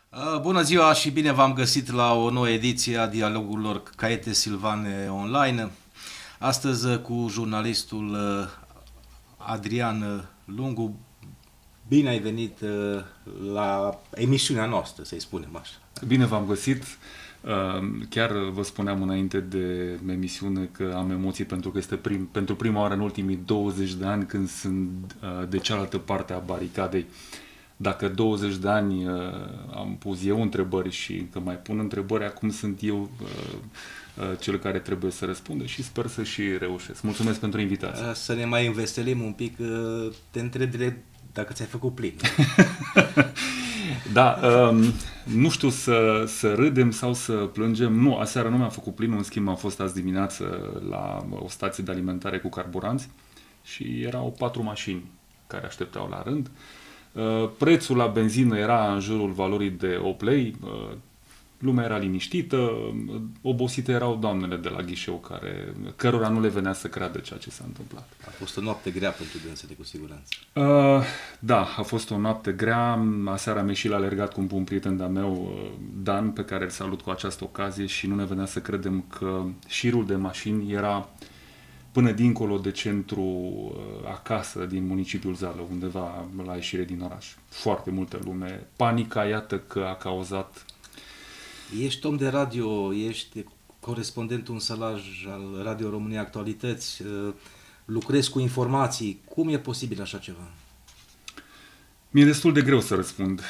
Bună ziua și bine v-am găsit la o nouă ediție a dialogurilor Caiete Silvane Online. Astăzi cu jurnalistul Adrian Lungu. Bine ai venit la emisiunea noastră, să-i spunem așa. Bine v-am găsit. Chiar vă spuneam înainte de emisiune că am emoții pentru că este pentru prima oară în ultimii 20 de ani când sunt de cealaltă parte a baricadei. Dacă 20 de ani am pus eu întrebări și încă mai pun întrebări, acum sunt eu cel care trebuie să răspundă și sper să și reușesc. Mulțumesc pentru invitație. Să ne mai înveselim un pic, te întreb direct dacă ți-ai făcut plin. Da, nu știu să râdem sau să plângem. Nu, aseară nu mi-am făcut plinul, în schimb am fost azi dimineață la o stație de alimentare cu carburanți și erau 4 mașini care așteptau la rând. Prețul la benzină era în jurul valorii de 8 lei, lumea era liniștită, obosite erau doamnele de la ghișeu cărora nu le venea să creadă ceea ce s-a întâmplat. A fost o noapte grea pentru dânsele, cu siguranță. Da, a fost o noapte grea. Aseară am ieșit la alergat cu un prieten de-a meu, Dan, pe care îl salut cu această ocazie și nu ne venea să credem că șirul de mașini era până dincolo de centru acasă din municipiul Zalău, undeva la ieșire din oraș. Foarte multă lume. Panica, iată că a cauzat... Ești om de radio, ești corespondentul în sălaj al Radio România Actualități, lucrezi cu informații. Cum e posibil așa ceva? Mi-e destul de greu să răspund.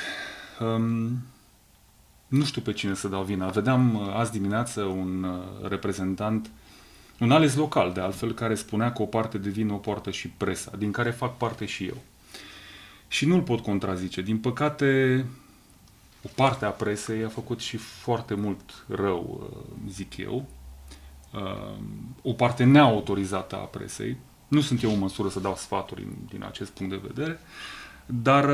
Nu știu pe cine să dau vina. Vedeam azi dimineață un reprezentant, un ales local, de altfel, care spunea că o parte de vină o poartă și presa, din care fac parte și eu. Și nu-l pot contrazice. Din păcate, o parte a presei a făcut și foarte mult rău, zic eu. O parte neautorizată a presei. Nu sunt eu în măsură să dau sfaturi din acest punct de vedere, dar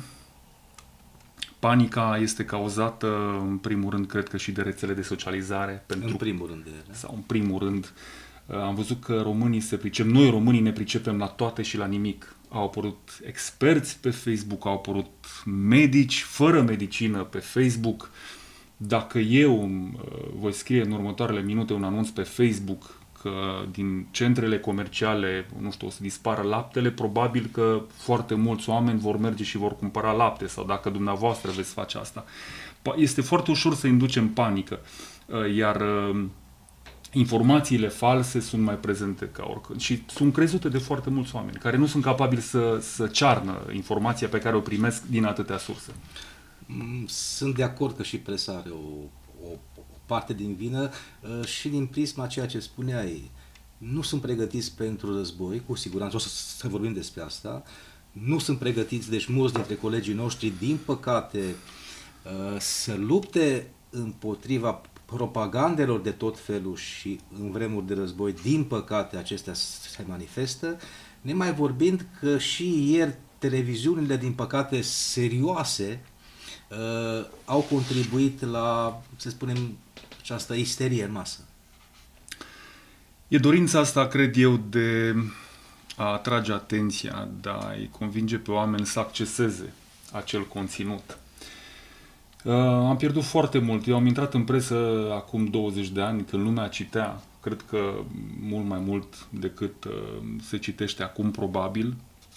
panica este cauzată, în primul rând, cred că și de rețele de socializare. În primul rând. Sau în primul rând, am văzut că românii se pricep, noi românii ne pricepem la toate și la nimic. Au apărut experți pe Facebook, au apărut medici fără medicină pe Facebook. Dacă eu voi scrie în următoarele minute un anunț pe Facebook că din centrele comerciale, nu știu, o să dispară laptele, probabil că foarte mulți oameni vor merge și vor cumpăra lapte, sau dacă dumneavoastră veți face asta. Este foarte ușor să inducem panică, iar informațiile false sunt mai prezente ca oricând și sunt crezute de foarte mulți oameni care nu sunt capabili să cearnă informația pe care o primesc din atâtea surse. Sunt de acord că și presa are o parte din vină și din prisma ceea ce spuneai. Nu sunt pregătiți pentru război, cu siguranță o să vorbim despre asta. Nu sunt pregătiți, deci mulți dintre colegii noștri, din păcate, să lupte împotriva propagandelor de tot felul și în vremuri de război, din păcate, acestea se manifestă, nemai vorbind că și ieri televiziunile, din păcate, serioase, au contribuit la, să spunem, această isterie în masă. E dorința asta, cred eu, de a atrage atenția, de a-i convinge pe oameni să acceseze acel conținut. Am pierdut foarte mult. Eu am intrat în presă acum 20 de ani, când lumea citea, cred că mult mai mult decât se citește acum, probabil.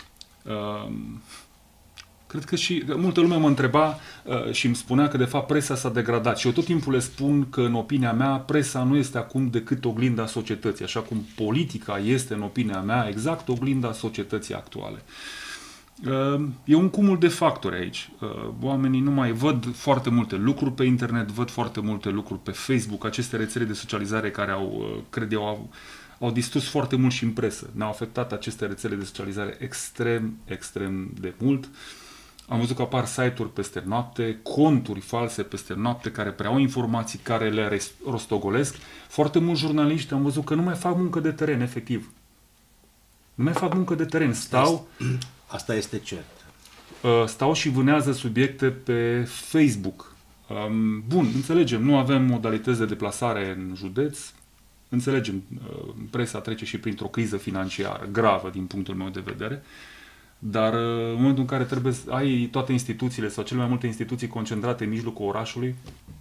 Cred că și multă lume mă întreba și îmi spunea că de fapt presa s-a degradat. Și eu tot timpul le spun că, în opinia mea, presa nu este acum decât oglinda societății, așa cum politica este, în opinia mea, exact oglinda societății actuale. E un cumul de factori aici. Oamenii nu mai văd foarte multe lucruri pe internet, văd foarte multe lucruri pe Facebook, aceste rețele de socializare care cred eu, au distrus foarte mult și în presă. Ne-au afectat aceste rețele de socializare extrem, extrem de mult. Am văzut că apar site-uri peste noapte, conturi false peste noapte care preau informații, care le rostogolesc. Foarte mulți jurnaliști am văzut că nu mai fac muncă de teren, efectiv. Nu mai fac muncă de teren. Asta este cert. Stau și vânează subiecte pe Facebook. Bun, înțelegem, nu avem modalități de deplasare în județ. Înțelegem, presa trece și printr-o criză financiară gravă din punctul meu de vedere. Dar în momentul în care trebuie să ai toate instituțiile sau cele mai multe instituții concentrate în mijlocul orașului,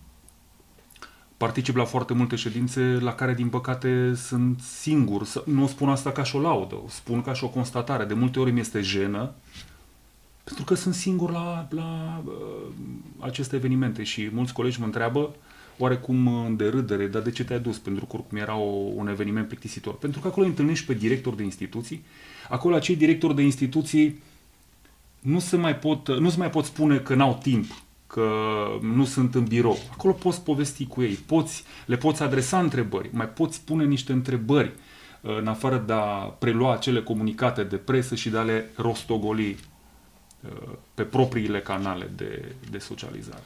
particip la foarte multe ședințe la care, din păcate, sunt singur. Nu spun asta ca și o laudă, o spun ca și o constatare. De multe ori mi este jenă, pentru că sunt singur la aceste evenimente și mulți colegi mă întreabă oarecum în derâdere, dar de ce te-ai dus? Pentru că oricum era un eveniment plictisitor. Pentru că acolo îi întâlnești pe directori de instituții. Acolo acei directori de instituții nu se mai pot spune că n-au timp, că nu sunt în birou. Acolo poți povesti cu ei, le poți adresa întrebări, mai poți pune niște întrebări în afară de a prelua cele comunicate de presă și de a le rostogoli pe propriile canale de socializare.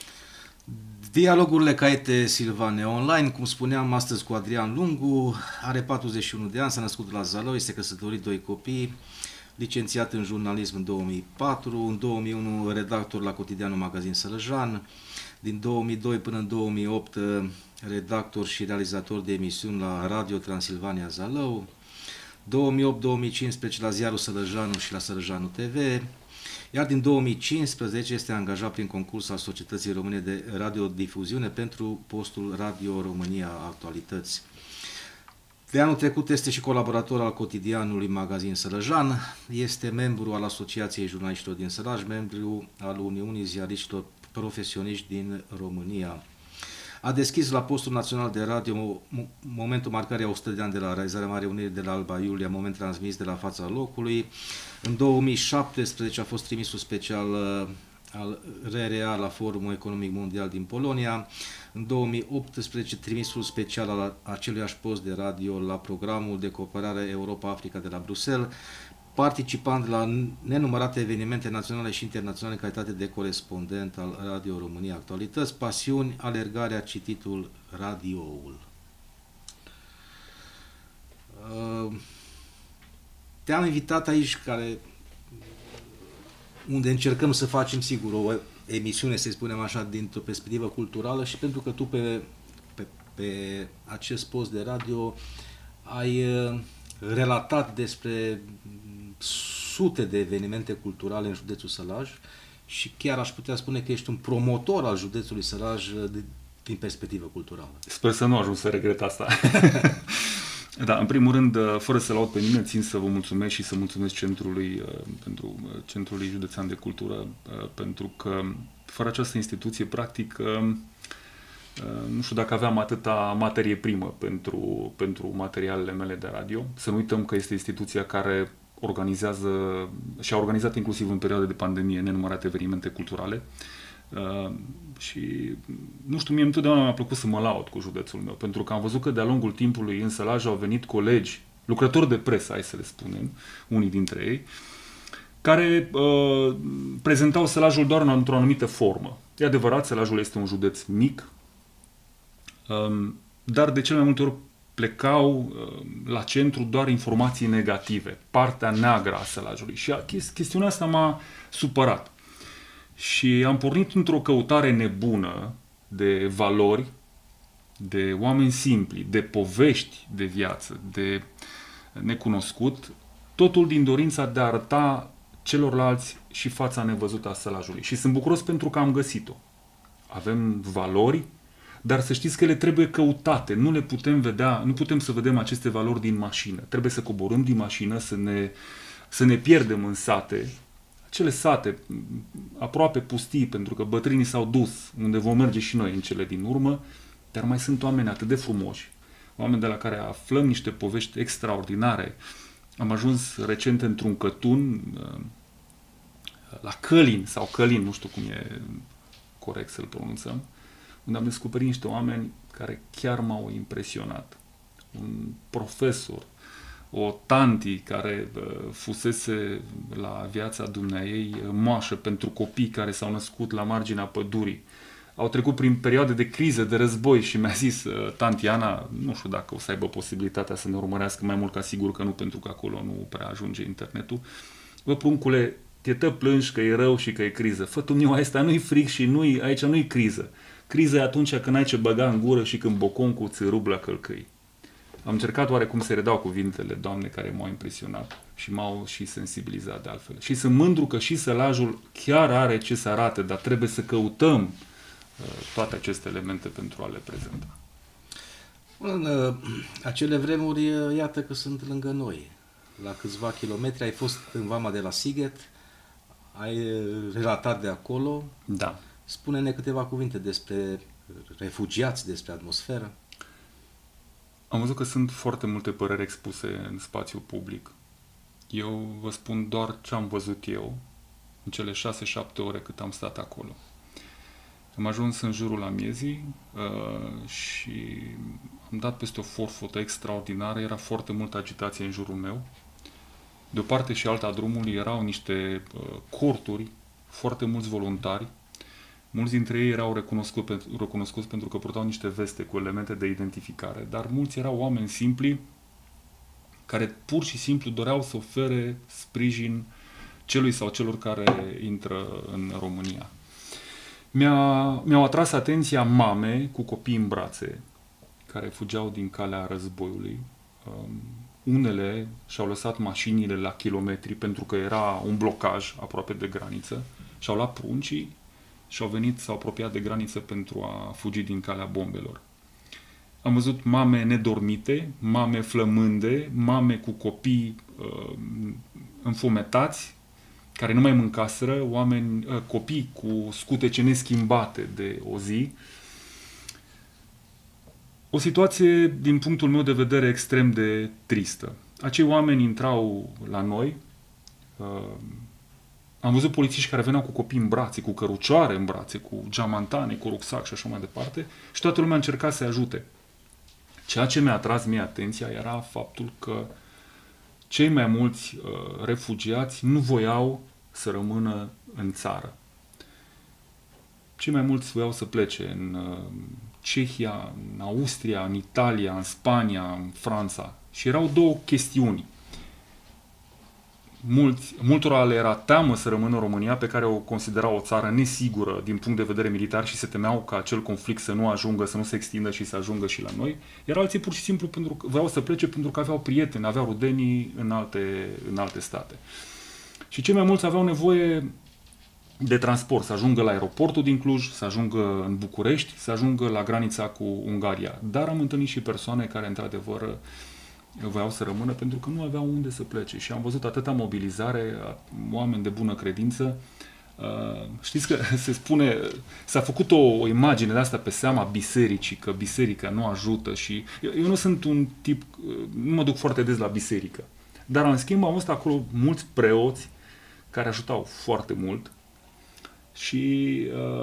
Dialogurile Caete Silvane online, cum spuneam astăzi cu Adrian Lungu, are 41 de ani, s-a născut la Zalău, este căsătorit, 2 copii, licențiat în jurnalism în 2004, în 2001 redactor la cotidianul Magazin Sălăjan, din 2002 până în 2008 redactor și realizator de emisiuni la Radio Transilvania Zalău, 2008-2015 la ziarul Sălăjanu și la Sălăjanu TV, iar din 2015 este angajat prin concurs al Societății Române de Radiodifuziune pentru postul Radio România Actualități. De anul trecut este și colaborator al cotidianului Magazin Sălăjan, este membru al Asociației Jurnaliștilor din Sălaj, membru al Uniunii Ziariștilor Profesioniști din România. A deschis la postul național de radio momentul marcării a 100 de ani de la realizarea Marii Uniri de la Alba Iulia, moment transmis de la fața locului. În 2017 a fost trimisul special al RRA la Forumul Economic Mondial din Polonia. În 2018 trimisul special al aceluiași post de radio la programul de cooperare Europa-Africa de la Bruxelles, participând la nenumărate evenimente naționale și internaționale în calitate de corespondent al Radio România Actualități, pasiuni, alergarea, cititul, radioul. Te-am invitat aici unde încercăm să facem, sigur, o emisiune, să spunem așa, dintr-o perspectivă culturală și pentru că tu pe acest post de radio ai relatat despre sute de evenimente culturale în județul Sălaj și chiar aș putea spune că ești un promotor al județului Sălaj din perspectivă culturală. Sper să nu ajung să regret asta. Da, în primul rând, fără să laud pe nimeni, țin să vă mulțumesc și să mulțumesc Centrului Județean de Cultură, pentru că fără această instituție, practic, nu știu dacă aveam atâta materie primă pentru materialele mele de radio. Să nu uităm că este instituția care organizează și a organizat inclusiv în perioada de pandemie nenumărate evenimente culturale. Și, nu știu, mie întotdeauna mi-a plăcut să mă laud cu județul meu, pentru că am văzut că de-a lungul timpului în Sălaj au venit colegi, lucrători de presă, hai să le spunem, unii dintre ei, care prezentau Sălajul doar într-o anumită formă. E adevărat, Sălajul este un județ mic, dar de cele mai multe ori plecau la centru doar informații negative, partea neagră a Sălajului. Și chestiunea asta m-a supărat. Și am pornit într-o căutare nebună de valori, de oameni simpli, de povești de viață, de necunoscut, totul din dorința de a arăta celorlalți și fața nevăzută a Sălajului. Și sunt bucuros pentru că am găsit-o. Avem valori, dar să știți că ele trebuie căutate. Nu le putem vedea, nu putem să vedem aceste valori din mașină. Trebuie să coborâm din mașină, să ne pierdem în sate, acele sate aproape pustii, pentru că bătrânii s-au dus, unde vom merge și noi în cele din urmă, dar mai sunt oameni atât de frumoși, oameni de la care aflăm niște povești extraordinare. Am ajuns recent într-un cătun, la Călin, sau Călin, nu știu cum e corect să-l pronunțăm, unde am descoperit niște oameni care chiar m-au impresionat. Un profesor, o tanti care fusese la viața dumneaei moașă pentru copii care s-au născut la marginea pădurii. Au trecut prin perioade de criză, de război și mi-a zis tanti Ana, nu știu dacă o să aibă posibilitatea să ne urmărească, mai mult ca sigur că nu, pentru că acolo nu prea ajunge internetul. Bă, pruncule, te plângi că e rău și că e criză. Fătul meu, asta nu-i fric și aici nu-i criză. Criza e atunci când ai ce băga în gură și când boconcul ți rup la călcâi. Am încercat oarecum să redau cuvintele Doamne care m-au impresionat și m-au și sensibilizat de altfel. Și sunt mândru că și sălajul chiar are ce să arate, dar trebuie să căutăm toate aceste elemente pentru a le prezenta. În acele vremuri, iată că sunt lângă noi. La câțiva kilometri ai fost în vama de la Sighet, ai relatat de acolo. Da. Spune-ne câteva cuvinte despre refugiați, despre atmosferă. Am văzut că sunt foarte multe păreri expuse în spațiu public. Eu vă spun doar ce am văzut eu în cele 6-7 ore cât am stat acolo. Am ajuns în jurul amiezii și am dat peste o forfotă extraordinară. Era foarte multă agitație în jurul meu. De o parte și alta a drumului erau niște corturi, foarte mulți voluntari. Mulți dintre ei erau recunoscuți pentru că purtau niște veste cu elemente de identificare, dar mulți erau oameni simpli care pur și simplu doreau să ofere sprijin celui sau celor care intră în România. Mi-au atras atenția mame cu copii în brațe care fugeau din calea războiului. Unele și-au lăsat mașinile la kilometri pentru că era un blocaj aproape de graniță și-au luat pruncii și au venit, s-au apropiat de graniță pentru a fugi din calea bombelor. Am văzut mame nedormite, mame flămânde, mame cu copii înfometați, care nu mai mâncaseră, copii cu scutece neschimbate de o zi. O situație, din punctul meu de vedere, extrem de tristă. Acei oameni intrau la noi. Am văzut polițiști care veneau cu copii în brațe, cu cărucioare în brațe, cu geamantane, cu rucsac și așa mai departe, și toată lumea încerca să-i ajute. Ceea ce mi-a atras mie atenția era faptul că cei mai mulți refugiați nu voiau să rămână în țară. Cei mai mulți voiau să plece în Cehia, în Austria, în Italia, în Spania, în Franța. Și erau două chestiuni. Multora le era teamă să rămână în România, pe care o considerau o țară nesigură din punct de vedere militar și se temeau ca acel conflict să nu ajungă, să nu se extindă și să ajungă și la noi. Iar alții pur și simplu voiau să plece pentru că aveau prieteni, aveau rudenii în alte state. Și cei mai mulți aveau nevoie de transport, să ajungă la aeroportul din Cluj, să ajungă în București, să ajungă la granița cu Ungaria. Dar am întâlnit și persoane care, într-adevăr, voiau să rămână pentru că nu aveau unde să plece. Și am văzut atâta mobilizare, oameni de bună credință. Știți că se spune, s-a făcut o imagine de asta pe seama bisericii, că biserica nu ajută și eu nu sunt un tip, nu mă duc foarte des la biserică. Dar în schimb am văzut acolo mulți preoți care ajutau foarte mult și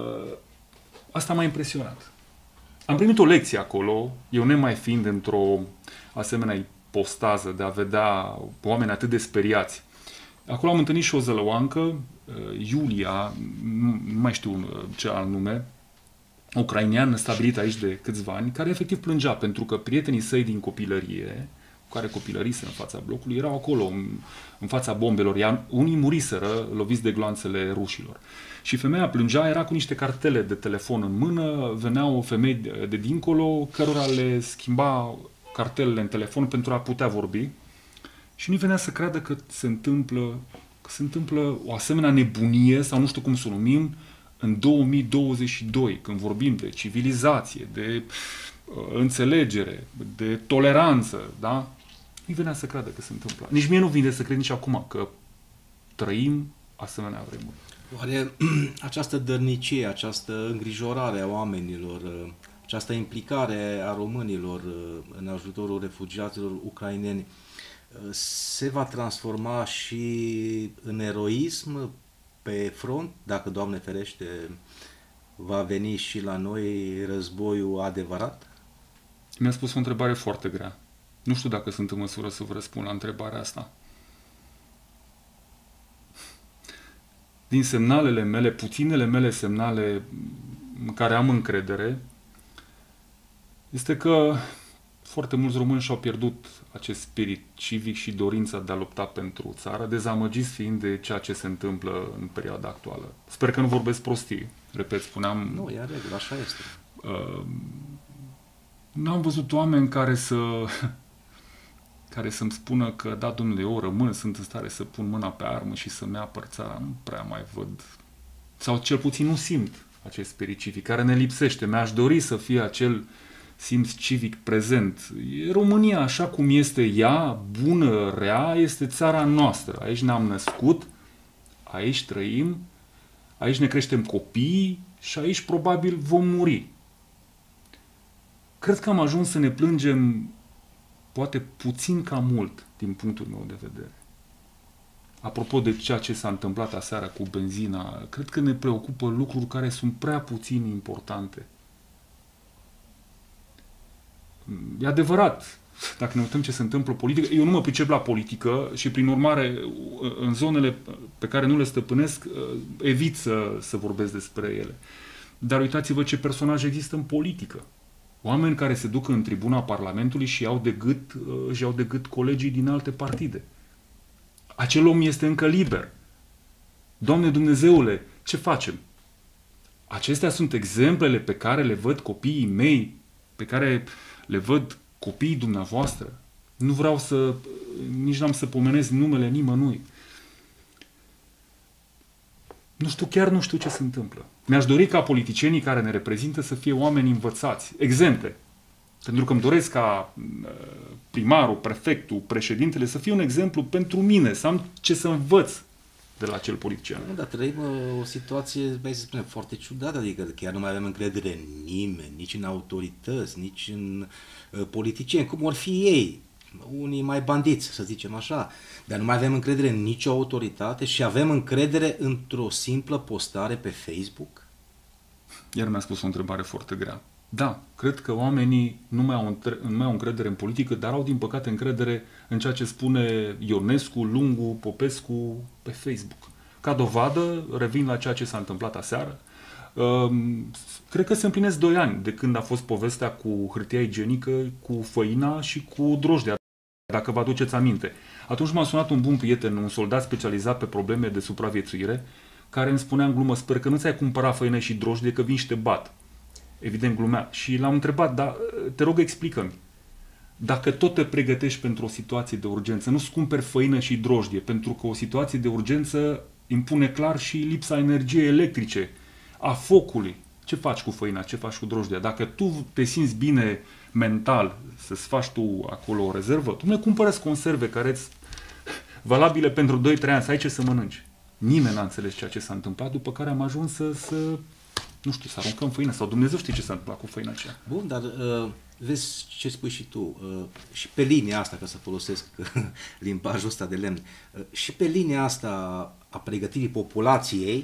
asta m-a impresionat. Am primit o lecție acolo, eu nemai fiind într-o asemenea postază de a vedea oameni atât de speriați. Acolo am întâlnit și o zălăoancă, Iulia, nu mai știu ce alt nume, ucrainean stabilit aici de câțiva ani, care efectiv plângea pentru că prietenii săi din copilărie, cu care copilărise în fața blocului, erau acolo în fața bombelor, iar unii muriseră loviți de gloanțele rușilor. Și femeia plângea, era cu niște cartele de telefon în mână, veneau femei de dincolo, cărora le schimba cartelele în telefon pentru a putea vorbi și nu venea să creadă că se întâmplă o asemenea nebunie, sau nu știu cum să o numim, în 2022, când vorbim de civilizație, de înțelegere, de toleranță, da? Nu venea să creadă că se întâmplă. Nici mie nu vine să cred nici acum că trăim asemenea vremuri. Oare această dărnicie, această îngrijorare a oamenilor, această implicare a românilor în ajutorul refugiaților ucraineni se va transforma și în eroism pe front, dacă, Doamne ferește, va veni și la noi războiul adevărat? Mi-a spus o întrebare foarte grea. Nu știu dacă sunt în măsură să vă răspund la întrebarea asta. Din semnalele mele, puținele mele semnale în care am încredere, este că foarte mulți români și-au pierdut acest spirit civic și dorința de a lupta pentru țară, dezamăgiți fiind de ceea ce se întâmplă în perioada actuală. Sper că nu vorbesc prostii. Repet, spuneam... Nu, e în regulă, așa este. N-am văzut oameni care să care să-mi spună că, da, domnule, eu rămân, sunt în stare să pun mâna pe armă și să-mi apăr țara, nu prea mai văd. Sau cel puțin nu simt acest spirit civic, care ne lipsește. Mi-aș dori să fie acel simț civic prezent. România, așa cum este ea, bună, rea, este țara noastră. Aici ne-am născut, aici trăim, aici ne creștem copiii și aici probabil vom muri. Cred că am ajuns să ne plângem poate puțin cam mult din punctul meu de vedere. Apropo de ceea ce s-a întâmplat aseară cu benzina, cred că ne preocupă lucruri care sunt prea puțin importante. E adevărat, dacă ne uităm ce se întâmplă politică, eu nu mă pricep la politică și prin urmare în zonele pe care nu le stăpânesc evit să vorbesc despre ele. Dar uitați-vă ce personaje există în politică. Oameni care se duc în tribuna Parlamentului și își iau de gât colegii din alte partide. Acel om este încă liber. Doamne Dumnezeule, ce facem? Acestea sunt exemplele pe care le văd copiii mei, pe care le văd copiii dumneavoastră. Nu vreau nici n-am să pomenesc numele nimănui. Chiar nu știu ce se întâmplă. Mi-aș dori ca politicienii care ne reprezintă să fie oameni învățați, exemple. Pentru că îmi doresc ca primarul, prefectul, președintele să fie un exemplu pentru mine, să am ce să învăț de la acel politician. Nu, dar trăim o situație, mai să spunem, foarte ciudată, adică chiar nu mai avem încredere în nimeni, nici în autorități, nici în politicieni, cum or fi ei. Unii mai bandiți, să zicem așa, dar nu mai avem încredere în nicio autoritate și avem încredere într-o simplă postare pe Facebook? Iar mi-a spus o întrebare foarte grea. Da, cred că oamenii nu mai au încredere în politică, dar au din păcate încredere în ceea ce spune Ionescu, Lungu, Popescu pe Facebook. Ca dovadă, revin la ceea ce s-a întâmplat aseară. Cred că se împlinesc 2 ani de când a fost povestea cu hârtia igienică, cu făina și cu drojdea, dacă vă aduceți aminte. Atunci m-a sunat un bun prieten, un soldat specializat pe probleme de supraviețuire, care îmi spunea în glumă: sper că nu ți-ai cumpărat făină și drojdie, că vin și te bat. Evident glumea. Și l-am întrebat: dar te rog, explică-mi. Dacă tot te pregătești pentru o situație de urgență, nu-ți cumperi făină și drojdie, pentru că o situație de urgență impune clar și lipsa energiei electrice, a focului. Ce faci cu făina? Ce faci cu drojdia? Dacă tu te simți bine mental să-ți faci tu acolo o rezervă, tu ne cumpărăți conserve care îți valabile pentru 2-3 ani, să ai ce să mănânci. Nimeni n-a înțeles ceea ce s-a întâmplat, după care am ajuns să aruncăm făină, sau Dumnezeu știe ce s-a întâmplat cu făina aceea. Bun, dar vezi ce spui și tu, și pe linia asta, ca să folosesc limbajul ăsta de lemn, și pe linia asta a pregătirii populației,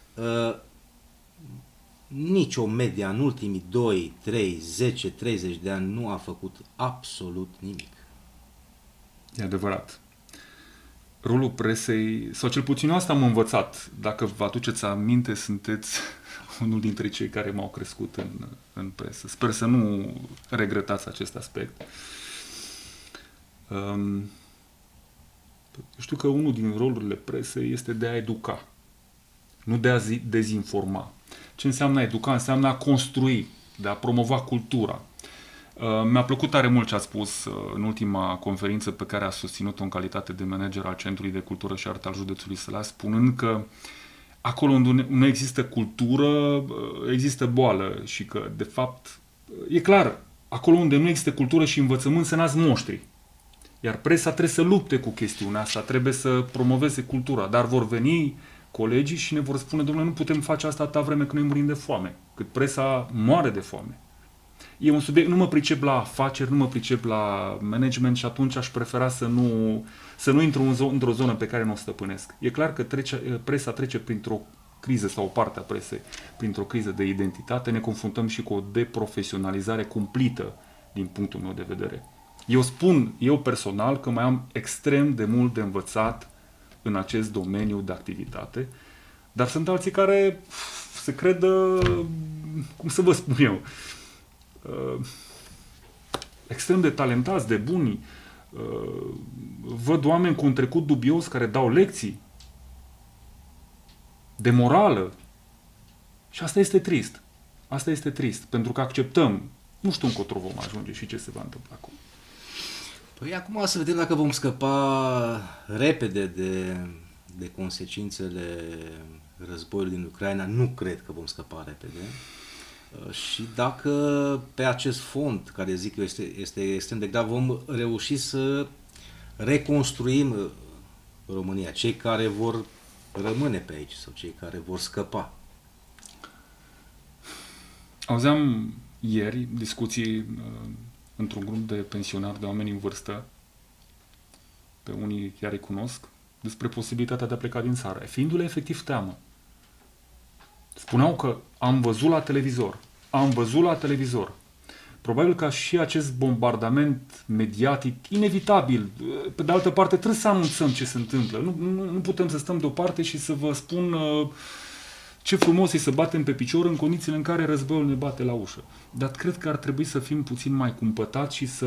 nicio media în ultimii 2, 3, 10, 30 de ani nu a făcut absolut nimic. E adevărat. Rolul presei, sau cel puțin asta am învățat. Dacă vă aduceți aminte, sunteți unul dintre cei care m-au crescut în presă. Sper să nu regretați acest aspect. Știu că unul din rolurile presei este de a educa, nu de a dezinforma. Ce înseamnă a educa? Înseamnă a construi, de a promova cultura. Mi-a plăcut tare mult ce a spus în ultima conferință pe care a susținut-o în calitate de manager al Centrului de Cultură și Artă al județului Sălaș, spunând că acolo unde nu există cultură, există boală și că, de fapt, e clar, acolo unde nu există cultură și învățământ se nasc monștri. Iar presa trebuie să lupte cu chestiunea asta, trebuie să promoveze cultura, dar vor veni colegii și ne vor spune: domnule, nu putem face asta atâta vreme când noi murim de foame, cât presa moare de foame. E un subiect, nu mă pricep la afaceri, nu mă pricep la management și atunci aș prefera să nu intru într-o zonă pe care nu o stăpânesc. E clar că presa trece printr-o criză, sau o parte a presei, printr-o criză de identitate. Ne confruntăm și cu o deprofesionalizare cumplită din punctul meu de vedere. Eu spun, eu personal, că mai am extrem de mult de învățat în acest domeniu de activitate, dar sunt alții care se credă, cum să vă spun eu, extrem de talentați, de buni. Văd oameni cu un trecut dubios care dau lecții de morală. Și asta este trist. Asta este trist, pentru că acceptăm. Nu știu încotro vom ajunge și ce se va întâmpla acum. Păi acum să vedem dacă vom scăpa repede de consecințele războiului din Ucraina. Nu cred că vom scăpa repede. Și dacă pe acest fond, care zic eu este extrem de grav, vom reuși să reconstruim România, cei care vor rămâne pe aici sau cei care vor scăpa. Auzeam ieri discuții într-un grup de pensionari, de oameni în vârstă, pe unii chiar îi cunosc, despre posibilitatea de a pleca din țară, fiindu-le efectiv teamă. Spuneau că am văzut la televizor. Probabil că și acest bombardament mediatic, inevitabil, pe de altă parte trebuie să anunțăm ce se întâmplă. Nu putem să stăm deoparte și să vă spun ce frumos e să batem pe picior în condițiile în care războiul ne bate la ușă. Dar cred că ar trebui să fim puțin mai cumpătați și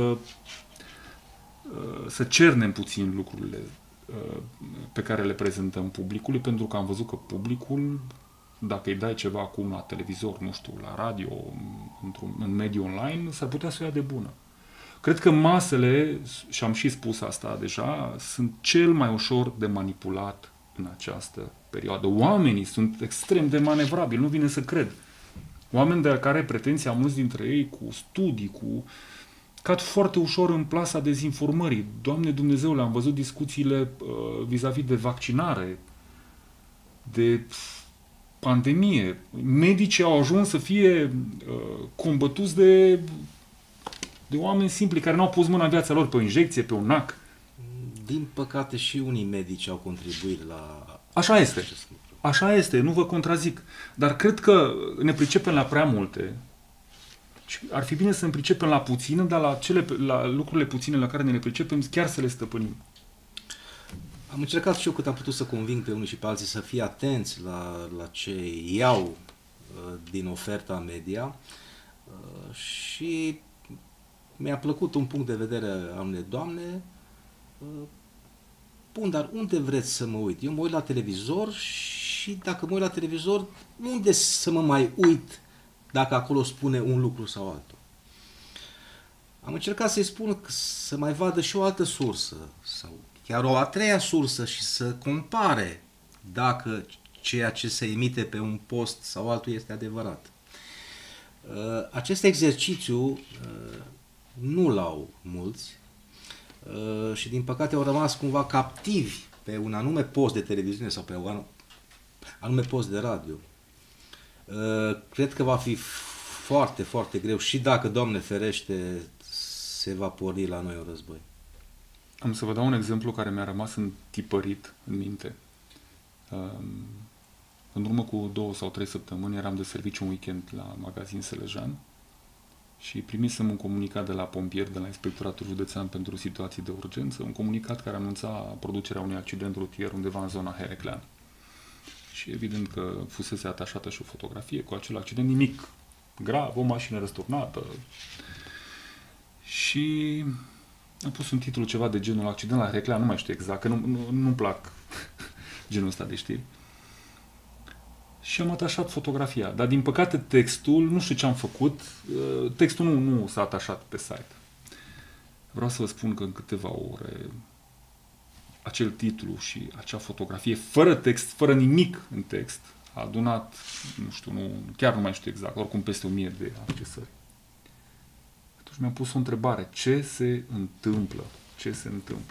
să cernem puțin lucrurile pe care le prezentăm publicului, pentru că am văzut că publicul, dacă îi dai ceva acum la televizor, nu știu, la radio, în mediul online, s-ar putea să o ia de bună. Cred că masele, și am și spus asta deja, sunt cel mai ușor de manipulat în această perioadă. Oamenii sunt extrem de manevrabili, nu vine să cred. Oameni de care pretenția mulți dintre ei cu studii, cad foarte ușor în plasa dezinformării. Doamne Dumnezeule, am văzut discuțiile vis-a-vis de vaccinare, de pandemie. Medicii au ajuns să fie combătuți de oameni simpli care n-au pus mâna în viața lor pe o injecție, pe un NAC. Din păcate și unii medici au contribuit la... Așa este, nu vă contrazic. Dar cred că ne pricepem la prea multe. Și ar fi bine să ne pricepem la puține, dar la lucrurile puține la care ne le pricepem, chiar să le stăpânim. Am încercat și eu cât am putut să conving pe unii și pe alții să fie atenți la ce iau din oferta media și mi-a plăcut un punct de vedere al unei doamne. Bun, dar unde vreți să mă uit? Eu mă uit la televizor și dacă mă uit la televizor, unde să mă mai uit dacă acolo spune un lucru sau altul? Am încercat să-i spun să mai vadă și o altă sursă sau chiar o a treia sursă și să compare dacă ceea ce se emite pe un post sau altul este adevărat. Acest exercițiu nu l-au mulți și din păcate au rămas cumva captivi pe un anume post de televiziune sau pe un anume post de radio. Cred că va fi foarte, foarte greu și dacă, Doamne ferește, se va porni la noi un război. Am să vă dau un exemplu care mi-a rămas întipărit în minte. În urmă cu 2 sau 3 săptămâni eram de serviciu un weekend la magazin Selejan și primisem un comunicat de la pompieri, de la Inspectoratul Județean pentru Situații de Urgență, un comunicat care anunța producerea unui accident rutier undeva în zona Heraclean. Și evident că fusese atașată și o fotografie cu acel accident, nimic grav, o mașină răsturnată. Și am pus un titlu ceva de genul accident la Heraclean, nu mai știu exact, că nu-mi plac genul ăsta de știri. Și am atașat fotografia. Dar din păcate textul, nu știu ce am făcut, textul nu s-a atașat pe site. Vreau să vă spun că în câteva ore acel titlu și acea fotografie, fără text, fără nimic în text, a adunat, nu știu, chiar nu mai știu exact, oricum peste 1000 de accesări. Atunci mi-am pus o întrebare. Ce se întâmplă? Ce se întâmplă?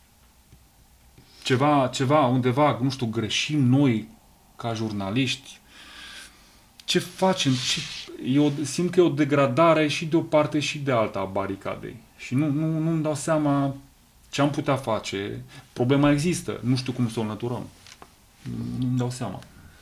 Ceva undeva, nu știu, greșim noi ca jurnaliști? Ce facem? Eu simt că e o degradare și de o parte și de alta a baricadei. Și nu-mi dau seama ce am putea face. Problema există. Nu știu cum să o înlăturăm. Nu-mi dau seama.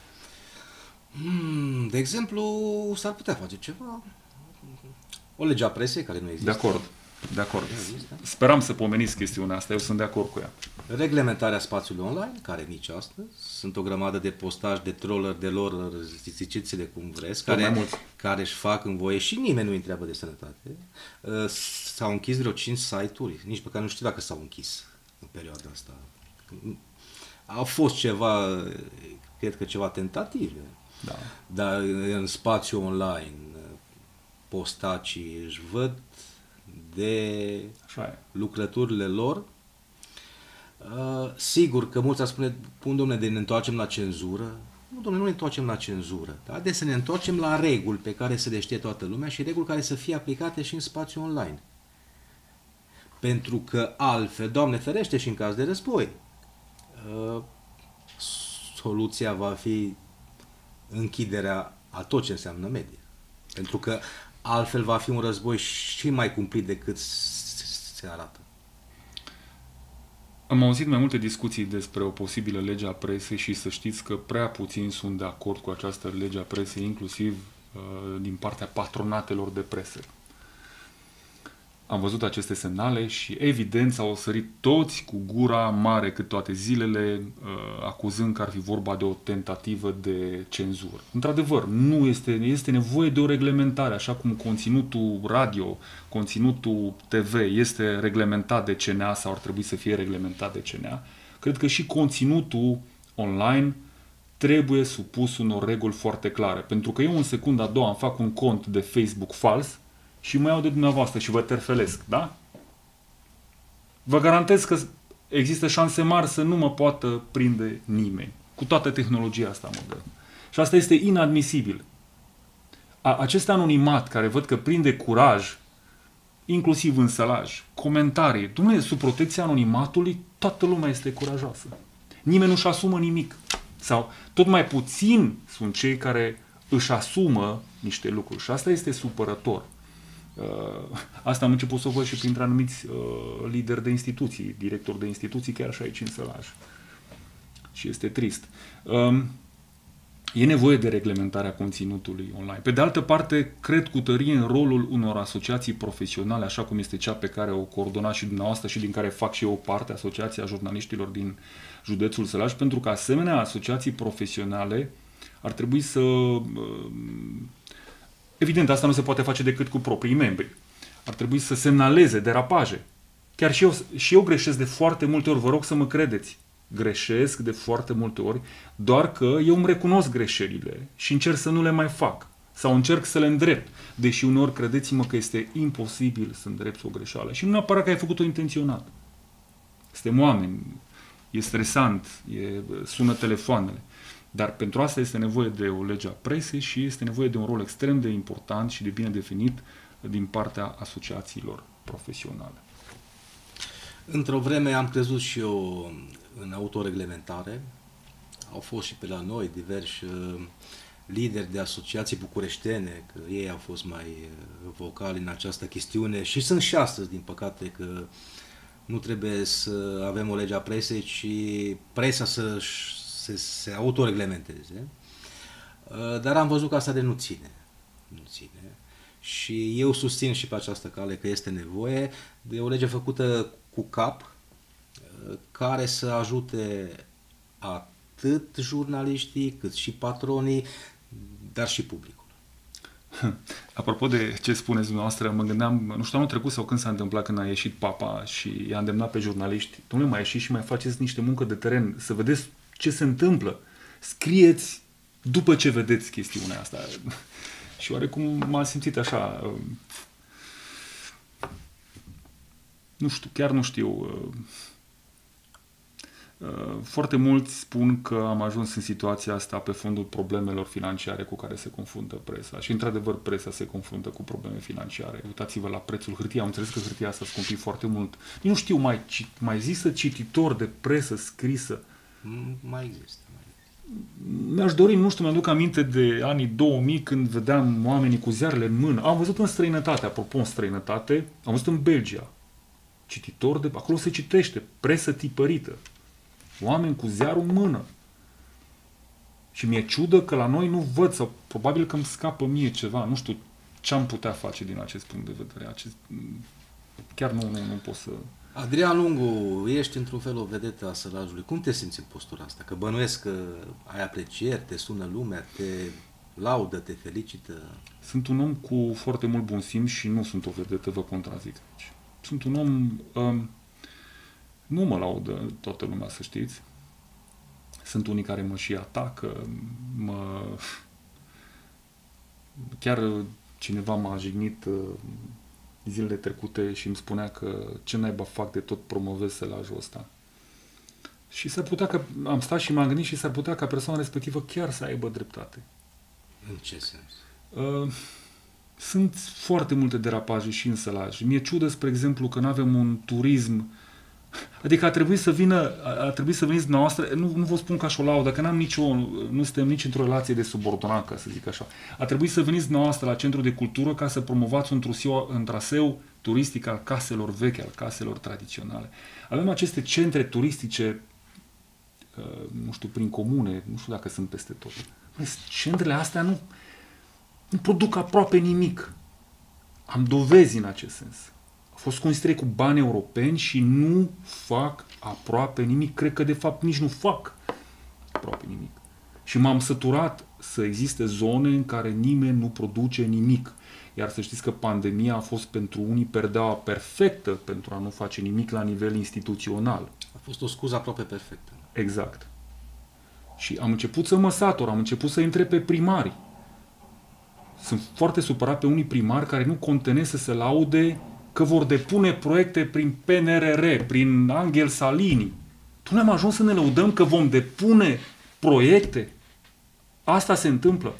De exemplu, s-ar putea face ceva. O lege a presei care nu există. De acord. Speram să pomeniți chestiunea asta. Eu sunt de acord cu ea. Reglementarea spațiului online, care nici astăzi. Sunt o grămadă de postaje, de troller, de lor, ziceți-le cum vreți, care își fac în voie și nimeni nu îi întreabă de sănătate. S-au închis vreo 5 site-uri, nici măcar nu știu dacă s-au închis în perioada asta. Au fost ceva, cred că ceva tentative. Da. Dar în spațiu online postacii își văd de Așa e. lucrăturile lor. Sigur că mulți ar spune, dom'le, de ne întoarcem la cenzură. Nu, dom'le, nu ne întoarcem la cenzură. Da? De să ne întoarcem la reguli pe care să le știe toată lumea și reguli care să fie aplicate și în spațiu online. Pentru că altfel, Doamne ferește, și în caz de război, soluția va fi închiderea a tot ce înseamnă media. Pentru că altfel va fi un război și mai cumplit decât se arată. Am auzit mai multe discuții despre o posibilă lege a presei și să știți că prea puțini sunt de acord cu această lege a presei, inclusiv din partea patronatelor de presă. Am văzut aceste semnale și evident s-au sărit toți cu gura mare cât toate zilele, acuzând că ar fi vorba de o tentativă de cenzură. Într-adevăr, nu este nevoie de o reglementare, așa cum conținutul radio, conținutul TV este reglementat de CNA sau ar trebui să fie reglementat de CNA. Cred că și conținutul online trebuie supus unor reguli foarte clare. Pentru că eu în secunda a doua îmi fac un cont de Facebook fals și mă iau de dumneavoastră și vă terfelesc, da? Vă garantez că există șanse mari să nu mă poată prinde nimeni. Cu toată tehnologia asta modernă. Și asta este inadmisibil. Acest anonimat care văd că prinde curaj, inclusiv în sălaj, comentarii, Dumnezeu, sub protecția anonimatului, toată lumea este curajoasă. Nimeni nu-și asumă nimic. Sau tot mai puțin sunt cei care își asumă niște lucruri. Și asta este supărător. Asta am început să o văd și printre anumiți lideri de instituții, directori de instituții, chiar și aici în sălaj. Și este trist. E nevoie de reglementarea conținutului online. Pe de altă parte, cred cu tărie în rolul unor asociații profesionale, așa cum este cea pe care o coordonați și dumneavoastră și din care fac și eu parte, Asociația Jurnaliștilor din județul Sălaj, pentru că asemenea asociații profesionale ar trebui să... Evident, asta nu se poate face decât cu proprii membri. Ar trebui să semnaleze derapaje. Chiar și eu greșesc de foarte multe ori, vă rog să mă credeți. Greșesc de foarte multe ori, doar că eu îmi recunosc greșelile și încerc să nu le mai fac. Sau încerc să le îndrept. Deși uneori credeți-mă că este imposibil să îndrepți o greșeală. Și nu neapărat că ai făcut-o intenționat. Suntem oameni, e stresant, sună telefoanele. Dar pentru asta este nevoie de o lege a presei și este nevoie de un rol extrem de important și de bine definit din partea asociațiilor profesionale. Într-o vreme am crezut și eu în autoreglementare. Au fost și pe la noi diversi lideri de asociații bucureștene, că ei au fost mai vocali în această chestiune și sunt și astăzi, din păcate, că nu trebuie să avem o lege a presei, ci presa să se autoreglementeze. Dar am văzut că asta de nu ține. Nu ține. Și eu susțin și pe această cale că este nevoie de o lege făcută cu cap, care să ajute atât jurnaliștii, cât și patronii, dar și publicul. Apropo de ce spuneți dumneavoastră, mă gândeam, nu știu, anul trecut sau când s-a întâmplat, când a ieșit Papa și i-a îndemnat pe jurnaliști, dom'le, mai ieșiți și mai faceți niște muncă de teren, să vedeți ce se întâmplă. Scrieți după ce vedeți chestiunea asta. Și oarecum m-am simțit așa, nu știu, chiar nu știu. Foarte mulți spun că am ajuns în situația asta pe fondul problemelor financiare cu care se confruntă presa. Și, într-adevăr, presa se confruntă cu probleme financiare. Uitați-vă la prețul hârtiei. Am înțeles că hârtia s-a scumpit foarte mult. Nu știu, mai există cititor de presă scrisă? Mai există. Mi-aș dori, nu știu, mi-aduc aminte de anii 2000 când vedeam oamenii cu ziarele în mână. Am văzut în străinătate, apropo, în străinătate, am văzut în Belgia. Cititor de... Acolo se citește, presă tipărită. Oameni cu ziarul în mână. Și mi-e ciudă că la noi nu văd, sau probabil că îmi scapă mie ceva. Nu știu ce am putea face din acest punct de vedere. Chiar nu pot să... Adrian Lungu, ești într-un fel o vedetă a sălajului. Cum te simți în postura asta? Că bănuiesc că ai aprecieri, te sună lumea, te laudă, te felicită. Sunt un om cu foarte mult bun simț și nu sunt o vedetă, vă contrazic aici. Sunt un om... nu mă laudă toată lumea, să știți. Sunt unii care mă și atacă, chiar cineva m-a jignit zilele trecute și îmi spunea că ce naiba fac de tot promovez selajul ăsta. Și s-ar putea că am stat și m-am gândit și s-ar putea ca persoana respectivă chiar să aibă dreptate. În ce sens? Sunt foarte multe derapaje și în sălaj. Mi-e ciudă, spre exemplu, că nu avem un turism. Adică a trebuit să veniți dumneavoastră, nu vă spun ca și o laudă, că nu suntem nici într-o relație de subordonat, ca să zic așa. A trebuit să veniți dumneavoastră la Centrul de Cultură ca să promovați un traseu turistic al caselor vechi, al caselor tradiționale. Avem aceste centre turistice, nu știu, prin comune, nu știu dacă sunt peste tot. Centrele astea nu produc aproape nimic. Am dovezi în acest sens. Au fost construite cu bani europeni și nu fac aproape nimic. Cred că de fapt nici nu fac aproape nimic. Și m-am săturat să existe zone în care nimeni nu produce nimic. Iar să știți că pandemia a fost pentru unii perdeaua perfectă pentru a nu face nimic la nivel instituțional. A fost o scuză aproape perfectă. Exact. Și am început să mă satur, am început să intre pe primari. Sunt foarte supărat pe unii primari care nu contenesc să se laude că vor depune proiecte prin PNRR, prin Angel Salini. Tu ne-am ajuns să ne lăudăm că vom depune proiecte? Asta se întâmplă.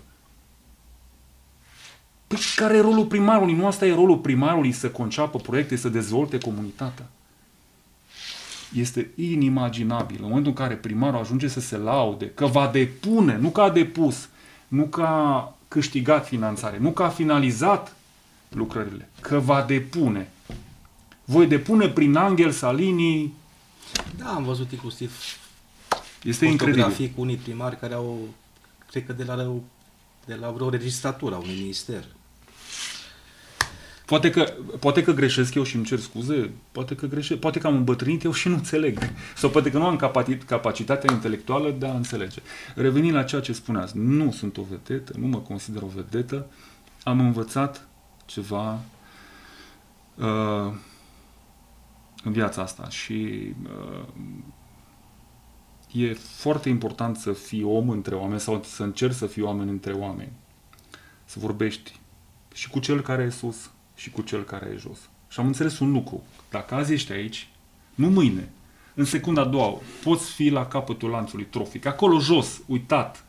Păi care e rolul primarului? Nu asta e rolul primarului, să conceapă proiecte, să dezvolte comunitatea. Este inimaginabil. În momentul în care primarul ajunge să se laude că va depune, nu că a depus, nu că a câștigat finanțare, nu că a finalizat lucrările, că va depune. Voi depune prin Angel Salini. Da, am văzut inclusiv este incredibil. Fotografii cu unii primari care au, cred că de la vreo registratură a unui minister. Poate că greșesc eu și îmi cer scuze, poate că am îmbătrânit eu și nu înțeleg. Sau poate că nu am capacitatea intelectuală de a înțelege. Revenind la ceea ce spuneați, nu sunt o vedetă, nu mă consider o vedetă, am învățat ceva în viața asta și e foarte important să fii om între oameni sau să încerci să fii oameni între oameni. Să vorbești și cu cel care e sus și cu cel care e jos. Și am înțeles un lucru. Dacă azi ești aici, nu mâine, în secunda a doua, poți fi la capătul lanțului trofic. Acolo jos, uitat.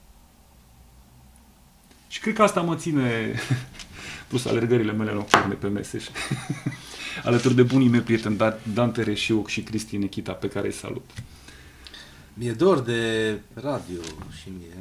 Și cred că asta mă ține, plus alergările mele nocturne pe Meseș, alături de bunii mei prieteni, Dan Tereșiu și Cristi Nechita, pe care îi salut. Mi-e dor de radio și mie.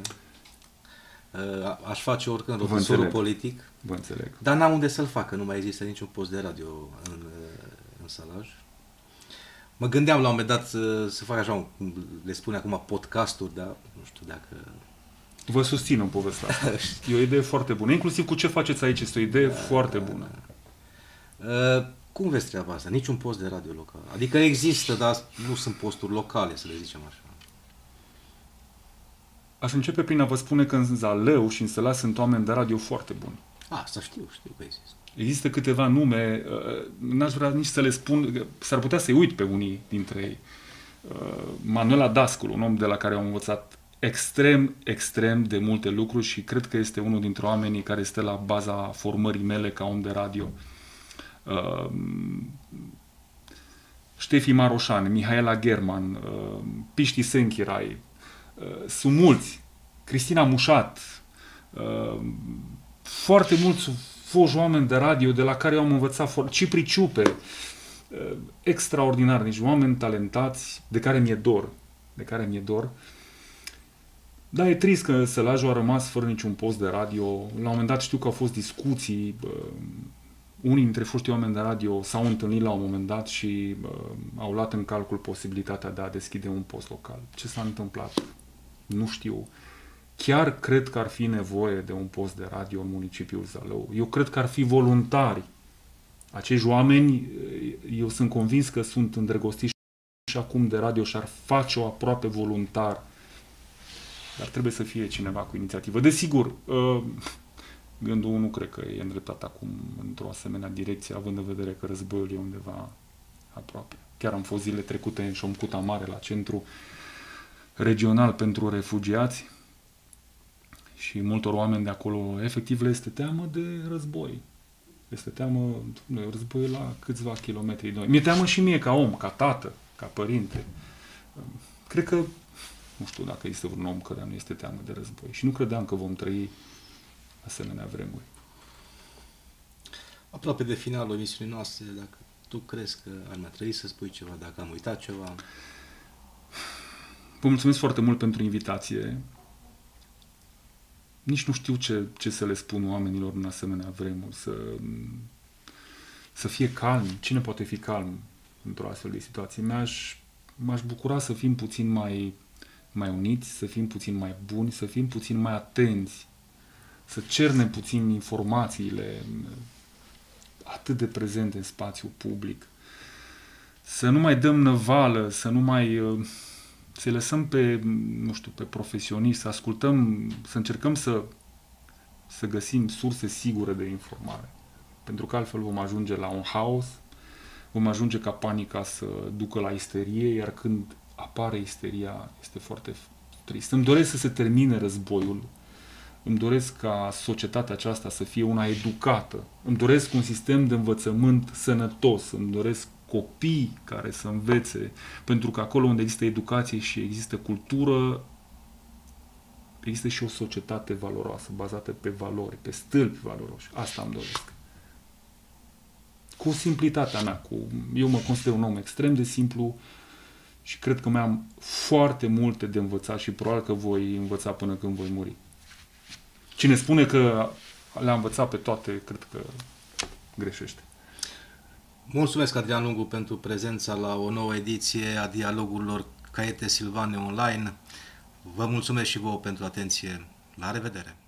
Aș face oricând profesorul politic. Vă înțeleg. Dar n-am unde să-l fac, că nu mai există niciun post de radio în Sălaj. Mă gândeam la un moment dat să fac așa, cum le spune acum, podcasturi, dar nu știu dacă... Vă susțin în povestea asta. E o idee foarte bună. Inclusiv cu ce faceți aici, este o idee foarte bună. Cum vezi treaba asta? Niciun post de radio local. Adică există, dar nu sunt posturi locale, să le zicem așa. Aș începe prin a vă spune că în Zalău și în Sălaj sunt oameni de radio foarte buni. Asta știu că există. Există câteva nume, n-aș vrea nici să le spun, s-ar putea să-i uit pe unii dintre ei. Manuela Dasculu, un om de la care am învățat extrem de multe lucruri și cred că este unul dintre oamenii care este la baza formării mele ca om de radio. Ștefi Maroșan, Mihaela German, Piști Senchirai, sunt mulți. Cristina Mușat, foarte mulți foști oameni de radio de la care eu am învățat Cipri Ciupe, extraordinar, nici oameni talentați de care mi-e dor. Da, e trist că Sălajul a rămas fără niciun post de radio. La un moment dat știu că au fost discuții, unii dintre foștii oameni de radio s-au întâlnit la un moment dat și au luat în calcul posibilitatea de a deschide un post local. Ce s-a întâmplat? Nu știu. Chiar cred că ar fi nevoie de un post de radio în municipiul Zalău. Eu cred că ar fi voluntari. Acești oameni, eu sunt convins că sunt îndrăgostiți și acum de radio și ar face-o aproape voluntar. Dar trebuie să fie cineva cu inițiativă. Desigur, gândul nu cred că e îndreptat acum într-o asemenea direcție, având în vedere că războiul e undeva aproape. Chiar am fost zile trecute în Șomcuta Mare, la centru regional pentru refugiați și multor oameni de acolo efectiv le este teamă de război. Este teamă, războiul la câțiva kilometri de noi. Mi-e teamă și mie ca om, ca tată, ca părinte. Cred că, nu știu dacă este un om care nu este teamă de război. Și nu credeam că vom trăi asemenea vremuri. Aproape de finalul emisiunii noastre, dacă tu crezi că ar mai trebui să spui ceva, dacă am uitat ceva. Vă mulțumesc foarte mult pentru invitație. Nici nu știu ce să le spun oamenilor în asemenea vremuri. Să fie calm. Cine poate fi calm într-o astfel de situație? M-aș bucura să fim puțin mai uniți, să fim puțin mai buni, să fim puțin mai atenți, să cernem puțin informațiile atât de prezente în spațiu public, să nu mai dăm năvală, să lăsăm pe profesioniști, să ascultăm, să încercăm să găsim surse sigure de informare. Pentru că altfel vom ajunge la un haos, vom ajunge ca panica să ducă la isterie, iar când apare isteria este foarte trist. Îmi doresc să se termine războiul, îmi doresc ca societatea aceasta să fie una educată, îmi doresc un sistem de învățământ sănătos, îmi doresc copii care să învețe, pentru că acolo unde există educație și există cultură, există și o societate valoroasă, bazată pe valori, pe stâlpi valoroși. Asta îmi doresc. Cu simplitatea mea, eu mă consider un om extrem de simplu și cred că mai am foarte multe de învățat și probabil că voi învăța până când voi muri. Cine spune că le-a învățat pe toate, cred că greșește. Mulțumesc, Adrian Lungu, pentru prezența la o nouă ediție a dialogurilor Caiete Silvane Online. Vă mulțumesc și vouă pentru atenție. La revedere!